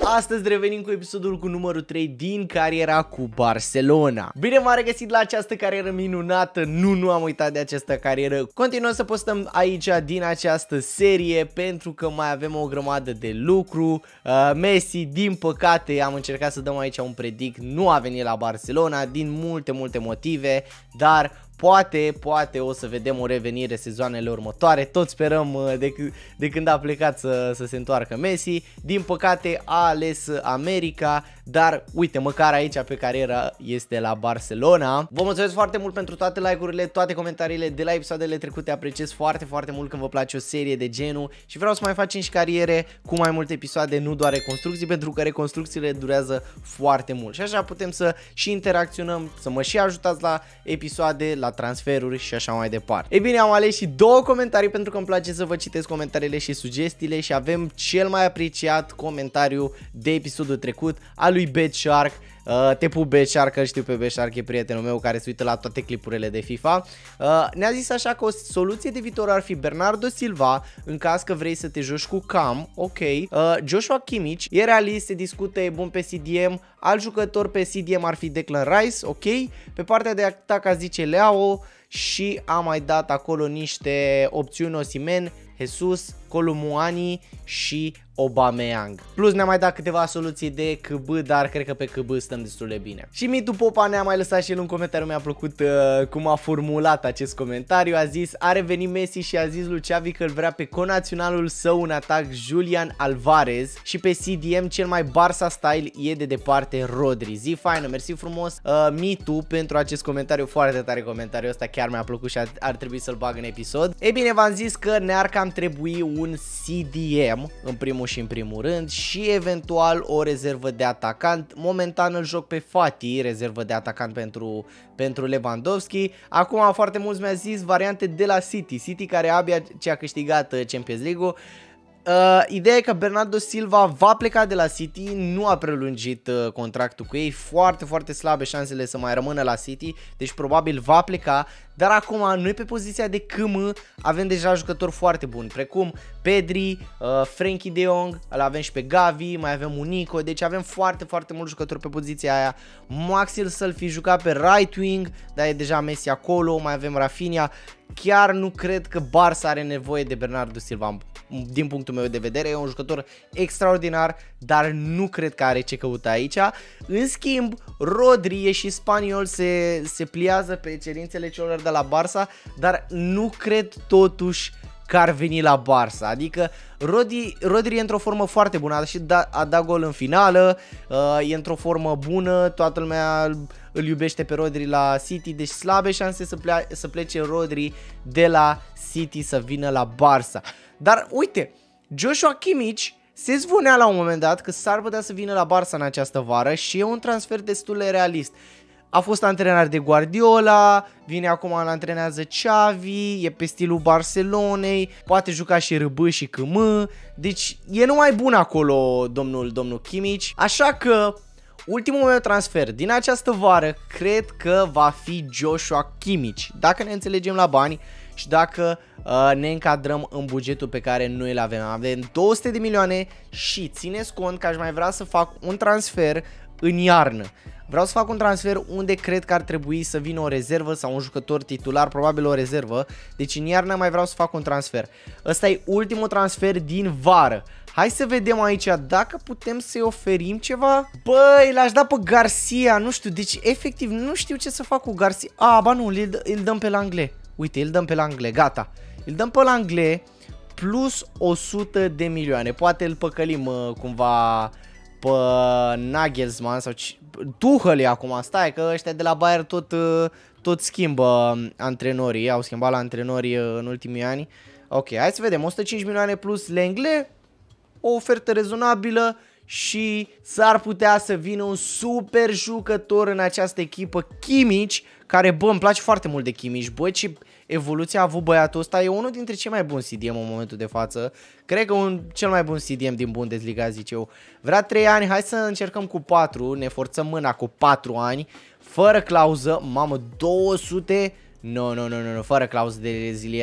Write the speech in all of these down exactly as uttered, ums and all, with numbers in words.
Astăzi revenim cu episodul cu numărul trei din cariera cu Barcelona. Bine m-am regăsit la această carieră minunată. Nu, nu am uitat de această carieră. Continuăm să postăm aici din această serie pentru că mai avem o grămadă de lucru. uh, Messi, din păcate, am încercat să dăm aici un predict, nu a venit la Barcelona din multe, multe motive, dar Poate, poate o să vedem o revenire sezoanele următoare. Tot sperăm de, de când a plecat să, să se întoarcă Messi. Din păcate a ales America, dar uite, măcar aici pe carieră este la Barcelona. Vă mulțumesc foarte mult pentru toate like-urile, toate comentariile de la episoadele trecute. Apreciez foarte, foarte mult când vă place o serie de genul și vreau să mai facem și cariere cu mai multe episoade, nu doar reconstrucții, pentru că reconstrucțiile durează foarte mult. Și așa putem să și interacționăm, să mă și ajutați la episoade, la transferuri și așa mai departe. Ei bine, am ales și două comentarii pentru că îmi place să vă citesc comentariile și sugestiile și avem cel mai apreciat comentariu de episodul trecut al lui BetShark. Uh, te pup BetShark, că știu pe BetShark, e prietenul meu care se uită la toate clipurile de FIFA. uh, Ne-a zis așa că o soluție de viitor ar fi Bernardo Silva în caz că vrei să te joci cu Cam. Ok. uh, Joshua Kimmich e realist, se discută, e bun pe C D M. Alt jucător pe C D M ar fi Declan Rice. Ok. Pe partea de atac zice Leao și a mai dat acolo niște opțiuni: Osimhen, Jesus, Columuani și Aubameyang. Plus ne-a mai dat câteva soluții de C B, dar cred că pe C B stăm destul de bine. Și Mitu Popa ne-a mai lăsat și el un comentariu, mi-a plăcut uh, cum a formulat acest comentariu. A zis: a revenit Messi și a zis lui Xavi că îl vrea pe conaționalul său în atac Julian Alvarez și pe C D M cel mai Barça style e de departe Rodri. Zi faină, mersi frumos uh, Mitu pentru acest comentariu, foarte tare comentariul ăsta, chiar mi-a plăcut și ar, ar trebui să-l bag în episod. Ei bine, v-am zis că ne-ar cam trebui un C D M în primul și în primul rând și eventual o rezervă de atacant. Momentan îl joc pe Fati, rezervă de atacant pentru, pentru Lewandowski. Acum foarte mulți mi-au zis variante de la City, City care abia ce a câștigat Champions League-ul. Uh, ideea e că Bernardo Silva va pleca de la City, nu a prelungit uh, contractul cu ei, foarte, foarte slabe șansele să mai rămână la City, deci probabil va pleca, dar acum noi pe poziția de C M avem deja jucători foarte buni, precum Pedri, uh, Frenkie de Jong, îl avem și pe Gavi, mai avem un Nico, deci avem foarte, foarte mulți jucători pe poziția aia. Maxil să-l fi jucat pe right wing, dar e deja Messi acolo, mai avem Rafinha. Chiar nu cred că Barça are nevoie de Bernardo Silva. Din punctul meu de vedere e un jucător extraordinar, dar nu cred că are ce căuta aici. În schimb, Rodri e și spaniol, se, se pliază pe cerințele celor de la Barça, dar nu cred totuși că ar veni la Barça. Adică Rodri, Rodri e într-o formă foarte bună, a, și da, a dat gol în finală, uh, e într-o formă bună, toată lumea îl iubește pe Rodri la City, deci slabe șanse să, plea, să plece Rodri de la City să vină la Barça. Dar uite, Joshua Kimmich se zvonea la un moment dat că s-ar putea să vină la Barça în această vară și e un transfer destul de realist. A fost antrenat de Guardiola, vine acum, îl antrenează Xavi, e pe stilul Barcelonei, poate juca și R B și C M, deci e numai bun acolo domnul, domnul Kimmich, așa că ultimul meu transfer din această vară cred că va fi Joshua Kimmich, dacă ne înțelegem la bani și dacă uh, ne încadrăm în bugetul pe care noi îl avem. Avem două sute de milioane și țineți cont că aș mai vrea să fac un transfer în iarnă. Vreau să fac un transfer unde cred că ar trebui să vină o rezervă sau un jucător titular, probabil o rezervă. Deci în iarnă mai vreau să fac un transfer. Ăsta e ultimul transfer din vară. Hai să vedem aici dacă putem să-i oferim ceva. Băi, l-aș da pe Garcia, nu știu, deci efectiv nu știu ce să fac cu Garcia. A, ba nu, îl, îl dăm pe Langlais. Uite, îl dăm pe Langlais, gata. Îl dăm pe Langlais plus o sută de milioane. Poate îl păcălim uh, cumva pe Nagelsmann sau Tuchel e acum, stai că ăștia de la Bayern tot, uh, tot schimbă antrenorii, au schimbat la antrenori uh, în ultimii ani. Ok, hai să vedem, o sută cinci milioane plus Langlais, o ofertă rezonabilă și s-ar putea să vină un super jucător în această echipă, Kimmich, care, bă, îmi place foarte mult de Kimmich, bă, ce evoluție a avut băiatul ăsta, e unul dintre cei mai buni C D M în momentul de față, cred că un cel mai bun C D M din Bundesliga, zic eu. Vrea trei ani, hai să încercăm cu patru, ne forțăm mâna cu patru ani, fără clauză, mamă, două sute, nu, nu, nu, nu, fără clauză de reziliere.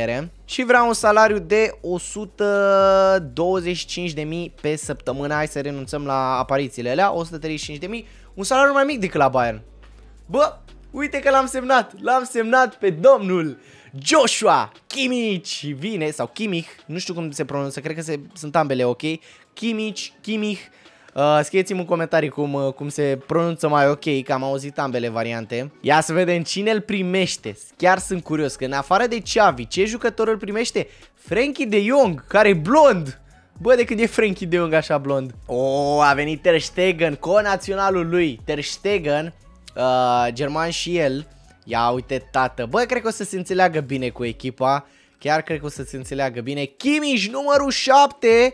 și vrea un salariu de o sută douăzeci și cinci de mii pe săptămână. Hai să renunțăm la aparițiile alea, o sută treizeci și cinci de mii, un salariu mai mic decât la Bayern. Bă, uite că l-am semnat, l-am semnat pe domnul Joshua Kimmich. Vine, sau Kimmich, nu știu cum se pronunță, cred că se, sunt ambele ok. Kimmich, Kimmich. Uh, Scrieți-mi în comentarii cum, uh, cum se pronunță mai ok, că am auzit ambele variante. Ia să vedem cine îl primește. Chiar sunt curios, că în afară de Xavi, ce jucător îl primește? Frenkie de Jong, care e blond. Bă, de când e Frenkie de Jong așa blond? Oh, a venit Ter Stegen, co-naționalul lui. Ter Stegen, uh, german și el. Ia uite, tată. Bă, cred că o să se înțeleagă bine cu echipa. Chiar cred că o să se înțeleagă bine. Kimmich, numărul șapte.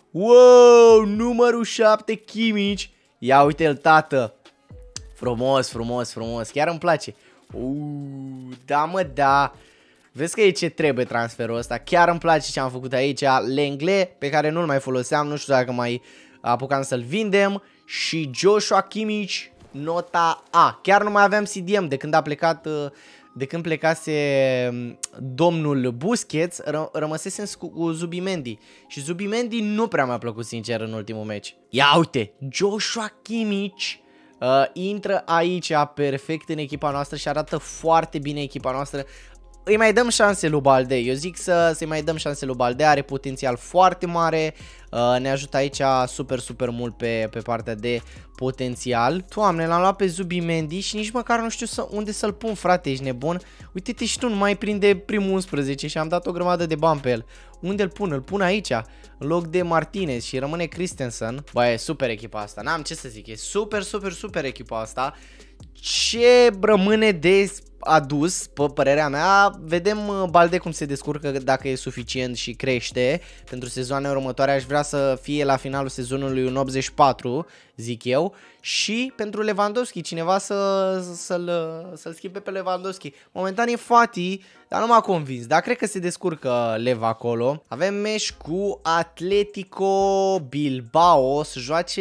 Wow, numărul șapte, Kimmich. Ia uite-l, tată. Frumos, frumos, frumos. Chiar îmi place. Uuu, da mă, da. Vezi că e ce trebuie transferul ăsta. Chiar îmi place ce am făcut aici. Lenglet, pe care nu-l mai foloseam. Nu știu dacă mai apucam să-l vindem. Și Joshua Kimmich, nota A. Chiar nu mai aveam C D M de când a plecat... De când plecase domnul Busquets, ră rămăsesem cu Zubimendi. Și Zubimendi nu prea mi-a plăcut, sincer, în ultimul meci. Ia uite, Joshua Kimmich uh, intră aici perfect în echipa noastră și arată foarte bine echipa noastră. Îi mai dăm șanse lui Balde. Eu zic să, să-i mai dăm șanse lui Balde. Are potențial foarte mare. Uh, ne ajută aici super, super mult pe, pe partea de potențial. Doamne, l-am luat pe Zubimendi și nici măcar nu știu să, unde să-l pun, frate, ești nebun? Uite-te și tu, nu mai prinde primul unsprezece și am dat o grămadă de bani pe el. Unde îl pun? Îl pun aici, în loc de Martinez și rămâne Christensen. Bă, e super echipa asta, n-am ce să zic, e super, super, super echipa asta. Ce rămâne de adus, pe părerea mea, vedem Balde cum se descurcă, dacă e suficient și crește. Pentru sezoane următoare aș vrea să fie la finalul sezonului un optzeci și patru, zic eu. Și pentru Lewandowski, cineva să, să-l să-l schimbe pe Lewandowski. Momentan e Fati, dar nu m-a convins, dar cred că se descurcă Leva acolo. Avem meci cu Atletico Bilbao, să joace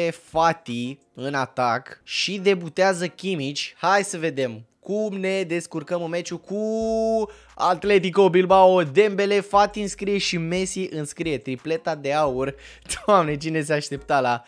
Fati în atac și debutează Kimmich. Hai să vedem cum ne descurcăm în meciul cu Atletico Bilbao. Dembele, Fati înscrie și Messi înscrie tripleta de aur. Doamne, cine se aștepta la,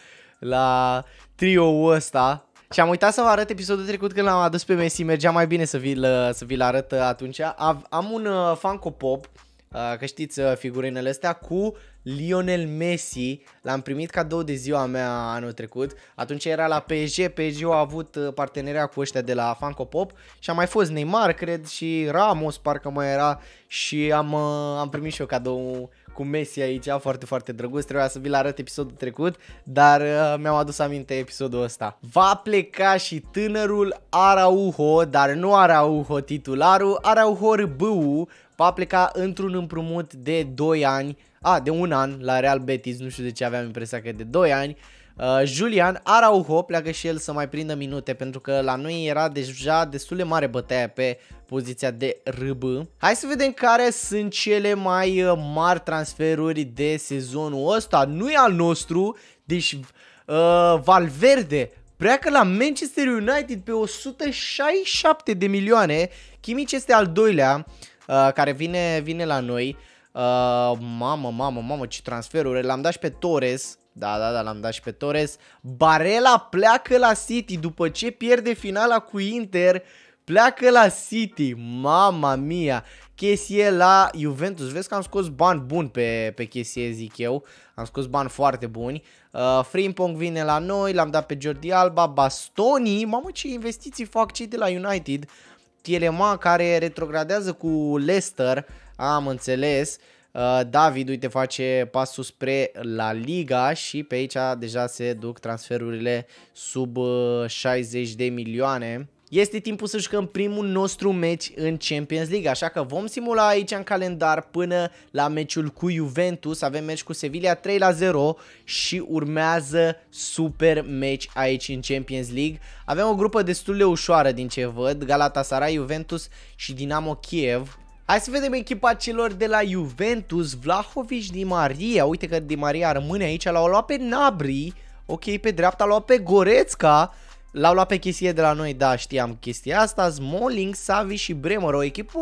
la trio-ul ăsta. Și am uitat să vă arăt episodul trecut când l-am adus pe Messi. Mergea mai bine să vi-l să vi-l arăt atunci. Am un uh, Funko Pop, uh, că știți uh, figurinele astea, cu Lionel Messi. L-am primit cadou de ziua mea anul trecut. Atunci era la P S G. P S G a avut parteneria cu ăștia de la Funko Pop. Și a mai fost Neymar, cred, și Ramos parcă mai era. Și am, am primit și eu cadou cu Messi aici, foarte, foarte drăguț. Trebuia să vi-l arăt episodul trecut, dar uh, mi-am adus aminte episodul ăsta. Va pleca și tânărul Araujo, dar nu Araujo titularul, Araujo R B U. Va pleca într-un împrumut de doi ani. A, de un an la Real Betis, nu știu de ce aveam impresia că de doi ani. Uh, Julian Araujo pleacă și el să mai prindă minute, pentru că la noi era deja destul de mare bătaia pe poziția de R B. Hai să vedem care sunt cele mai mari transferuri de sezonul ăsta. Nu e al nostru, deci uh, Valverde pleacă la Manchester United pe o sută șaizeci și șapte de milioane. Kimmich este al doilea uh, care vine, vine la noi. Uh, mamă, mamă, mamă, ce transferuri. L-am dat și pe Torres. Da, da, da, l-am dat și pe Torres. Barella pleacă la City după ce pierde finala cu Inter. Pleacă la City. Mama mia. Kessie la Juventus. Vezi că am scos bani buni pe, pe Kessie, zic eu. Am scos bani foarte buni. uh, Frimpong vine la noi. L-am dat pe Jordi Alba. Bastoni. Mamă, ce investiții fac cei de la United. Tielema, care retrogradează cu Leicester. Am înțeles. Uh, David, uite, face pasul spre La Liga și pe aici deja se duc transferurile sub uh, șaizeci de milioane. Este timpul să jucăm primul nostru meci în Champions League, așa că vom simula aici în calendar până la meciul cu Juventus. Avem meci cu Sevilla trei la zero și urmează super meci aici în Champions League. Avem o grupă destul de ușoară din ce văd, Galatasaray, Juventus și Dinamo Kiev. Hai să vedem echipa celor de la Juventus. Vlahovic, Di Maria. Uite că Di Maria rămâne aici. L-au luat pe Gnabry. Ok, pe dreapta l-au luat pe Goretzka. L-au luat pe Kessie de la noi. Da, știam chestia asta. Smalling, Savi și Bremer. O echipă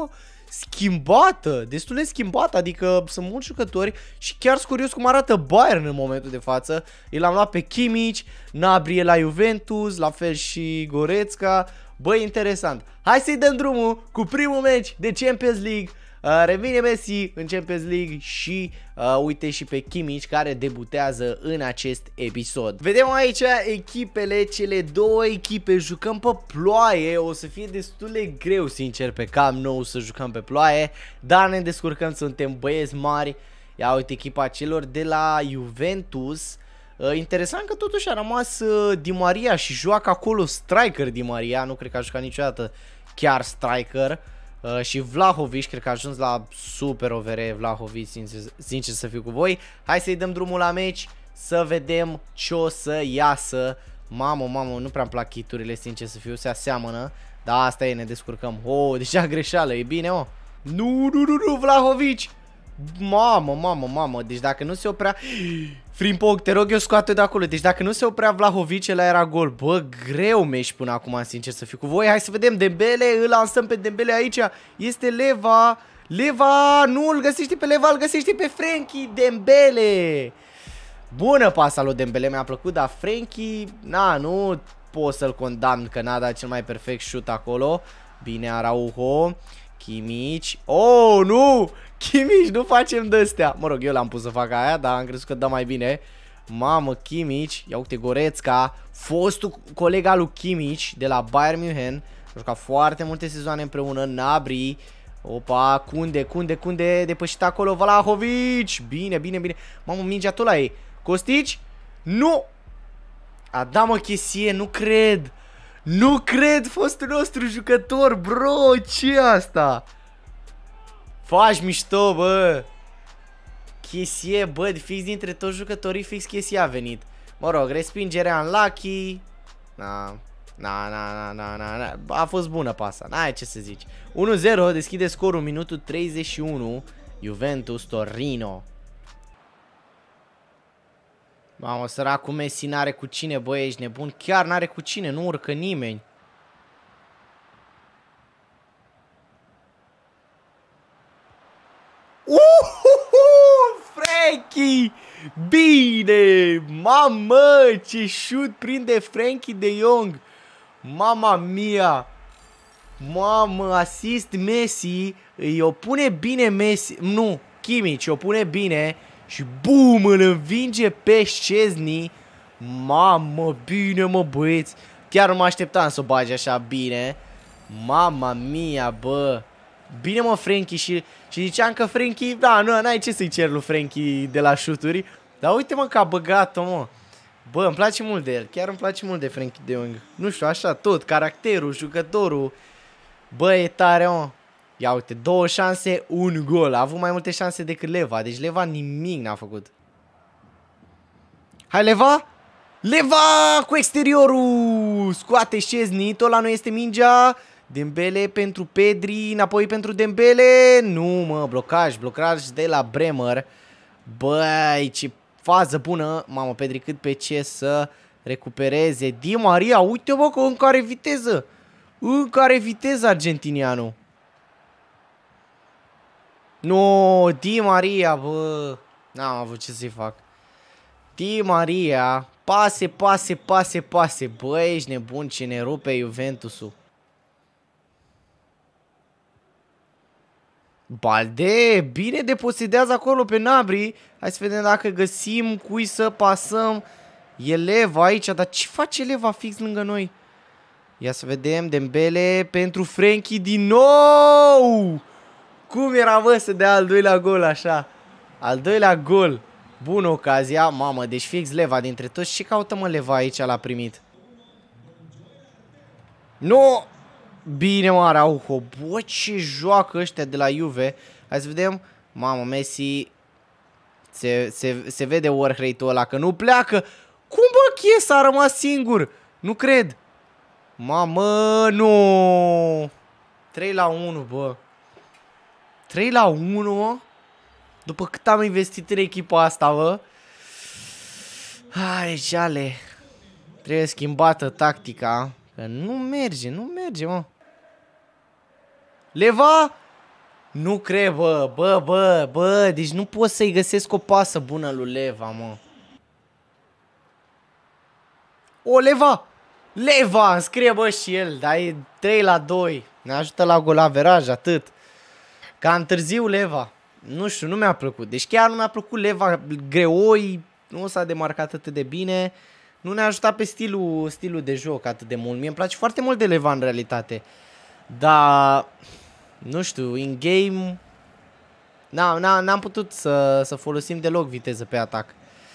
schimbată, destul de schimbată, adică sunt mulți jucători și chiar sunt curios cum arată Bayern în momentul de față. El am luat pe Kimmich, Gnabry la Juventus, la fel și Goretzka. Băi, interesant. Hai să-i dăm drumul cu primul meci de Champions League. Uh, revine Messi în Champions League și uh, uite și pe Kimmich care debutează în acest episod. Vedem aici echipele, cele două echipe, jucăm pe ploaie, o să fie destul de greu sincer pe Camp Nou să jucăm pe ploaie, dar ne descurcăm, suntem băieți mari. Ia uite echipa celor de la Juventus. Uh, interesant că totuși a rămas uh, Di Maria și joacă acolo striker Di Maria, nu cred că a jucat niciodată chiar striker. Uh, și Vlahovic, cred că a ajuns la super O V R Vlahovic, sincer, sincer să fiu cu voi. Hai să-i dăm drumul la meci, să vedem ce o să iasă. Mamă, mamă, nu prea-mi plac chiturile, sincer să fiu, se aseamănă. Da, asta e, ne descurcăm. Oh, deja greșeală, e bine, oh. Nu, nu, nu, nu, Vlahovic. Mamă, mamă, mamă, deci dacă nu se oprea... Frimpong, te rog eu scoate de acolo. Deci dacă nu se oprea Vlahovic, ăla era gol. Bă, greu meci până acum, sincer să fiu cu voi. Hai să vedem Dembele, îl lansăm pe Dembele aici. Este Leva. Leva, nu, îl găsește pe Leva, îl găsește pe Frenkie Dembele. Bună pasa lui Dembele, mi-a plăcut, dar Frenkie, na, nu pot să-l condamn că n-a dat cel mai perfect shoot acolo. Bine, Araujo. Kimmich. Oh, nu! Kimmich, nu facem de-astea. Mă rog, eu l-am pus să fac aia, dar am crezut că dă mai bine. Mamă, Kimmich. Ia uite, Goretzka. Fostul coleg al lui Kimmich de la Bayern München. A jucat foarte multe sezoane împreună. Gnabry. Opa, Kunde, Kunde, Kunde. Depășit acolo, Vlahovic. Bine, bine, bine. Mamă, mingea tot la ei. Costici? Nu! Adamă Chesie, nu cred. Nu cred, fostul nostru jucător, bro, ce asta? Faci mișto, bă. Chesie, bă, fix dintre toți jucătorii, fix Chesie a venit. Mă rog, respingerea în Lucky. Na, na, na, na, na, na. A fost bună pasa, n-ai ce să zici. unu zero, deschide scorul, minutul treizeci și unu. Juventus Torino. Mamă, săracul Messi n-are cu cine, bă, ești nebun? Chiar n-are cu cine, nu urcă nimeni. Uhuhu, Frenkie! Bine! Mamă, ce șut prinde Frenkie de Jong! Mama mia! Mamă, asist Messi, îi o pune bine Messi, nu, Kimmich, o pune bine și bum, îl învinge pe Szczesny. Mamă, bine mă băieți, chiar nu mă așteptam să o bage așa bine. Mama mia, bă. Bine mă Frenkie și, și ziceam că Frenkie, da, nu, n-ai ce să-i cer lui Frenkie de la șuturi. Dar uite mă că a băgat-o, mă. Bă, îmi place mult de el, chiar îmi place mult de Frenkie de Jong. Nu știu, așa tot, caracterul, jucătorul. Bă, e tare, mă. Ia uite, două șanse, un gol. A avut mai multe șanse decât Leva. Deci Leva nimic n-a făcut. Hai, Leva! Leva cu exteriorul! Scoate Szczesny, tot la noi este mingea. Dembele pentru Pedri, înapoi pentru Dembele. Nu, mă, blocaj, blocaj de la Bremer. Băi, ce fază bună. Mamă, Pedri cât pe ce să recupereze. Di Maria, uite bă că în care viteză. În care viteză argentinianul. Nu, Di Maria, bă. N-am avut ce să-i fac. Di Maria, pase, pase, pase, pase. Bă, ești nebun, ce ne rupe Juventusul. Balde, bine deposedează acolo pe Gnabry. Hai să vedem dacă găsim cui să pasăm. E Leva aici, dar ce face Leva fix lângă noi? Ia să vedem, Dembele pentru Frenkie din nou. Cum era, bă, să dea al doilea gol așa? Al doilea gol. Bună ocazia, mamă, deci fix Leva dintre toți. Ce caută mă Leva aici, l-a primit? Nu! Bine, mă, Araujo. Bă, ce joacă ăștia de la Juve. Hai să vedem. Mamă, Messi. Se, se, se vede work rate-ul ăla, că nu pleacă. Cum, bă, Chiesa a rămas singur? Nu cred. Mamă, nu. trei la unu, bă. trei la unu, mă. După cât am investit în echipa asta, bă. Hai, jale. Trebuie schimbată tactica. Că nu merge, nu merge, mă. Leva? Nu cred, bă, bă, bă, bă, deci nu pot să-i găsesc o pasă bună lui Leva, mă. O, Leva! Leva, înscrie, bă, și el, dar e trei la doi. Ne ajută la golaveraj, atât. Cam târziu Leva. Nu știu, nu mi-a plăcut. Deci chiar nu mi-a plăcut Leva. Greoi nu s-a demarcat atât de bine. Nu ne-a ajutat pe stilul, stilul de joc atât de mult. Mie îmi place foarte mult de Leva în realitate. Dar, nu știu, in game n-am putut să, să folosim deloc viteză pe atac.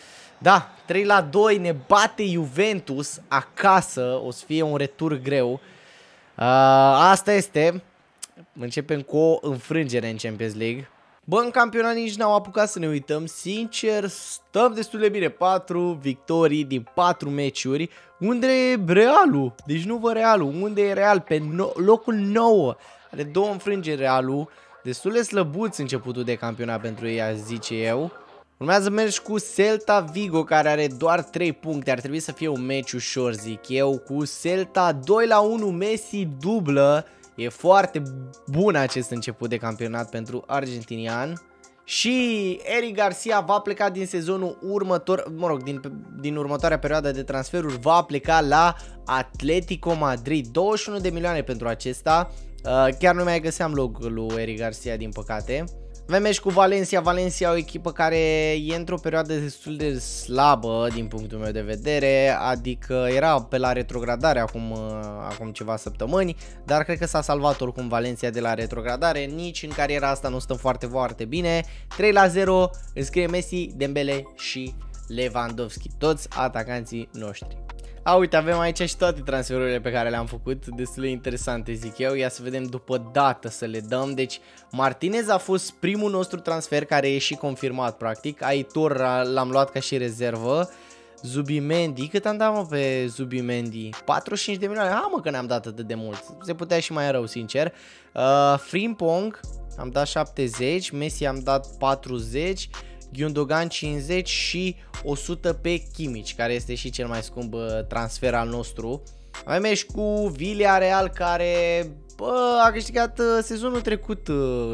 Da, trei la doi, ne bate Juventus acasă. O să fie un retur greu. uh, Asta este. Începem cu o înfrângere în Champions League. Bă, în campionat nici n-am apucat să ne uităm. Sincer, stăm destul de bine. patru victorii din patru meciuri. Unde e Realul? Deci nu vă Realul. Unde e Real? Pe no locul nouă. Are două înfrângeri Realul. Destul de slăbuț începutul de campionat pentru ei, aș zice eu. Urmează mergi cu Celta Vigo, care are doar trei puncte. Ar trebui să fie un meci ușor, zic eu. Cu Celta doi la unu, Messi dublă. E foarte bun acest început de campionat pentru argentinian. Și Eric Garcia va pleca din sezonul următor, mă rog, din, din următoarea perioadă de transferuri, va pleca la Atletico Madrid. douăzeci și unu de milioane pentru acesta. Uh, chiar nu mai găseam logul lui Eric Garcia, din păcate. Avem meci cu Valencia. Valencia, o echipă care e într-o perioadă destul de slabă din punctul meu de vedere, adică era pe la retrogradare acum, acum ceva săptămâni, dar cred că s-a salvat oricum Valencia de la retrogradare. Nici în cariera asta nu stăm foarte, foarte bine. trei la zero, înscrie Messi, Dembele și Lewandowski, toți atacanții noștri. A, uite, avem aici și toate transferurile pe care le-am făcut, destul de interesante, zic eu. Ia să vedem după dată să le dăm. Deci Martinez a fost primul nostru transfer care e și confirmat practic. Aitor l-am luat ca și rezervă. Zubimendi, cât am dat, mă, pe Zubimendi? patruzeci și cinci de milioane. Ha, mă, că ne-am dat atât de mult. Se putea și mai rău, sincer. uh, Frimpong am dat șaptezeci, Messi am dat patruzeci, Gundogan cincizeci și o sută pe Kimmich, care este și cel mai scump transfer al nostru. Avem meci cu Villarreal, care bă, a câștigat sezonul trecut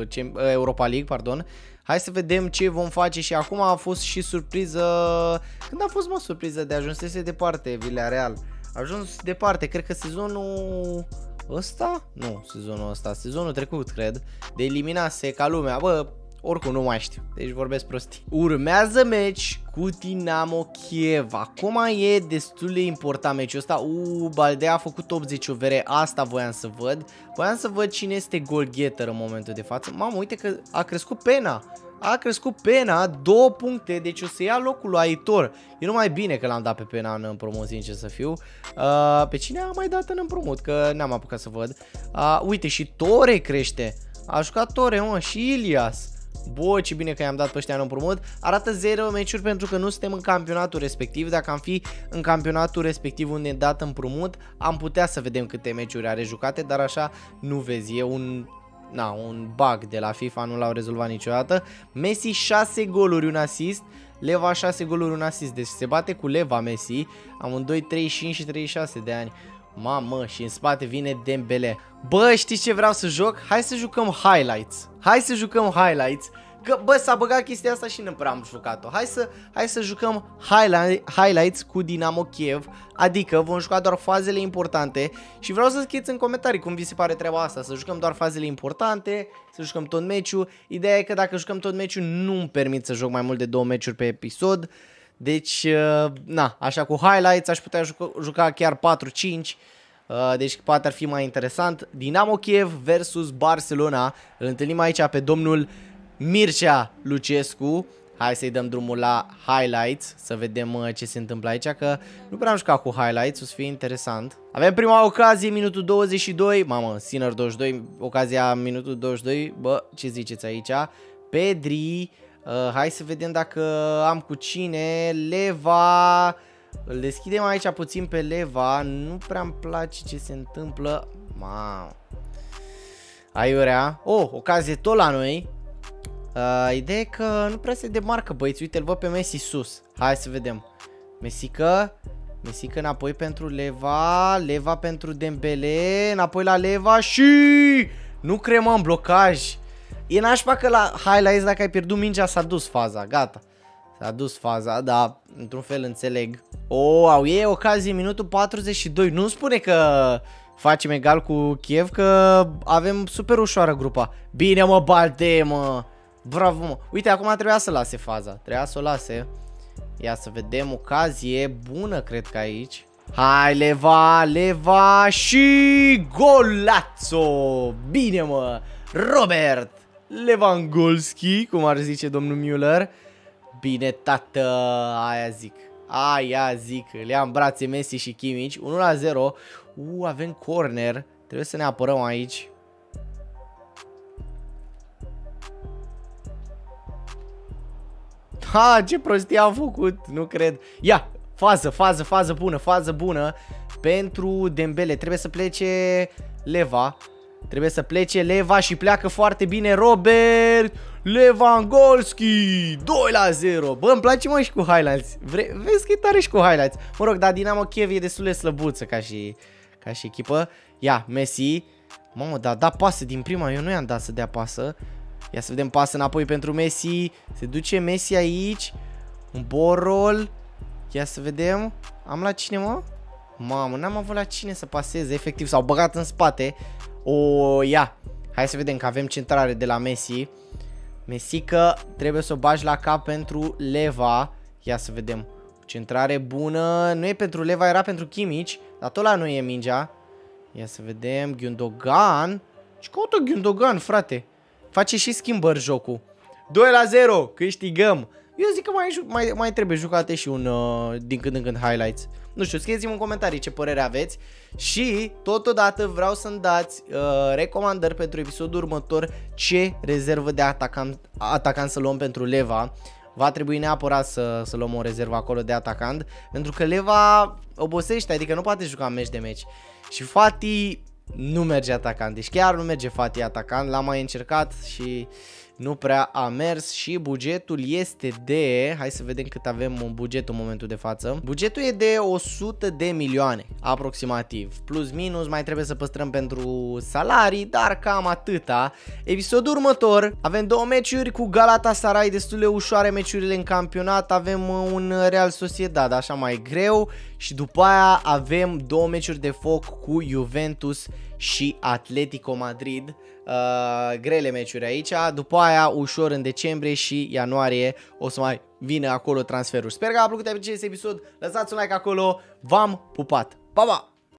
Europa League, pardon. Hai să vedem ce vom face și acum a fost și surpriză. Când a fost, mă, surpriză de ajunsese departe Villarreal? A ajuns departe, cred că sezonul ăsta? Nu, sezonul ăsta, sezonul trecut, cred. De eliminase ca lumea, bă. Oricum nu mai știu, deci vorbesc prostii. Urmează meci cu Dinamo Kiev. Acum e destul de important meciul ăsta. Uuu, Baldea a făcut optzeci overe, asta voiam să văd. Voiam să văd cine este goalgetter în momentul de față. Mamă, uite că a crescut pena. A crescut pena, două puncte, deci o să ia locul lui Aitor. E numai bine că l-am dat pe pena în împrumut, sincer să fiu. uh, Pe cine am mai dat în împrumut, că n-am apucat să văd. uh, Uite, și Tore crește. A jucat Tore, mă, și Ilias. Bă, ce bine că i-am dat pe ăștia în împrumut. Arată zero meciuri pentru că nu suntem în campionatul respectiv. Dacă am fi în campionatul respectiv unde e dat împrumut, am putea să vedem câte meciuri are jucate, dar așa nu vezi. E un, na, un bug de la FIFA, nu l-au rezolvat niciodată. Messi șase goluri, un asist. Leva șase goluri, un asist. Deci se bate cu Leva Messi. Amândoi treizeci și cinci și treizeci și șase de ani. Mamă, și în spate vine Dembele. Bă, știți ce vreau să joc? Hai să jucăm highlights. Hai să jucăm highlights. Că, bă, s-a băgat chestia asta și nu prea am jucat-o. Hai să, hai să jucăm highlight, highlights cu Dinamo Kiev. Adică vom juca doar fazele importante. Și vreau să scrieți în comentarii cum vi se pare treaba asta. Să jucăm doar fazele importante, să jucăm tot meciul. Ideea e că dacă jucăm tot meciul, nu-mi permit să joc mai mult de două meciuri pe episod. Deci, na, așa cu highlights aș putea juca, juca chiar patru cinci. Deci poate ar fi mai interesant. Dinamo Kiev versus Barcelona. Îl întâlnim aici pe domnul Mircea Lucescu. Hai să-i dăm drumul la highlights, să vedem ce se întâmplă aici, că nu prea am jucat cu highlights, o să fie interesant. Avem prima ocazie, minutul douăzeci și doi. Mamă, Sinner douăzeci și doi, ocazia minutul douăzeci și doi. Bă, ce ziceți aici? Pedri. Uh, hai să vedem dacă am cu cine. Leva. Îl deschidem aici puțin pe Leva. Nu prea îmi place ce se întâmplă. Mamă. Aiurea. Oh, ocazie tot la noi. uh, Ideea e că nu prea se demarcă, băieți. Uite, îl văd pe Messi sus. Hai să vedem. Mesică. Mesică înapoi pentru Leva. Leva pentru Dembele. Înapoi la Leva și... Nu cremăm blocaj. E nașpa că la highlights dacă ai pierdut mingea s-a dus faza, gata. S-a dus faza, dar într-un fel înțeleg. O, au ei ocazie minutul patruzeci și doi. Nu spune că facem egal cu Kiev, că avem super ușoară grupa. Bine mă, Balde, mă. Bravo, mă. Uite, acum trebuia să lase faza. Trebuia să o lase. Ia să vedem, ocazie bună cred că aici. Hai, Leva, Leva și golazo! Bine, mă! Robert Lewandowski, cum ar zice domnul Müller. Bine, tată, aia zic. Aia zic, le am brațe Messi și Kimmich. unu la zero. Uh, avem corner. Trebuie să ne apărăm aici. Ha, ce prostie am făcut, nu cred. Ia, fază, fază, fază bună, fază bună pentru Dembele. Trebuie să plece Leva. Trebuie să plece Leva și pleacă foarte bine Robert Lewandowski. doi la zero. Bă, îmi place mă și cu highlights. Vre Vezi că e tare și cu highlights. Mă rog, dar Dinamo Kiev e destul de slăbuță ca și, ca și echipă. Ia, Messi. Mamă, da, da pasă din prima. Eu nu i-am dat să dea pasă. Ia să vedem, pasă înapoi pentru Messi. Se duce Messi aici. Un borol. Ia să vedem. Am la cine, mă? Mamă, n-am avut la cine să paseze. Efectiv, s-au băgat în spate. O, ia. Hai să vedem că avem centrare de la Messi. Messi că trebuie să o bagi la cap pentru Leva. Ia să vedem. Centrare bună. Nu e pentru Leva, era pentru Kimmich. Dar tot la noi e mingea. Ia să vedem. Gundogan. Și caută Gundogan, frate. Face și schimbări jocul. doi la zero. Câștigăm. Eu zic că mai, mai, mai trebuie jucate și un uh, din când în când highlights. Nu știu, scrieți-mi în comentarii ce părere aveți. Și totodată vreau să-mi dați uh, recomandări pentru episodul următor. Ce rezervă de atacant, atacant să luăm pentru Leva. Va trebui neapărat să, să luăm o rezervă acolo de atacant. Pentru că Leva obosește, adică nu poate juca meci de meci. Și Fati nu merge atacant, deci chiar nu merge Fati atacant. L-am mai încercat și nu prea a mers. Și bugetul este de... Hai să vedem cât avem un buget în momentul de față. Bugetul e de o sută de milioane aproximativ. Plus minus mai trebuie să păstrăm pentru salarii, dar cam atâta. Episodul următor avem două meciuri cu Galatasaray, destul de ușoare meciurile în campionat. Avem un Real Sociedad așa mai greu. Și după aia avem două meciuri de foc cu Juventus și Atletico Madrid. Uh, grele meciuri aici. După aia ușor în decembrie și ianuarie o să mai vină acolo transferuri. Sper că a plăcut acest episod. Lăsați un like acolo. V-am pupat. Pa, pa!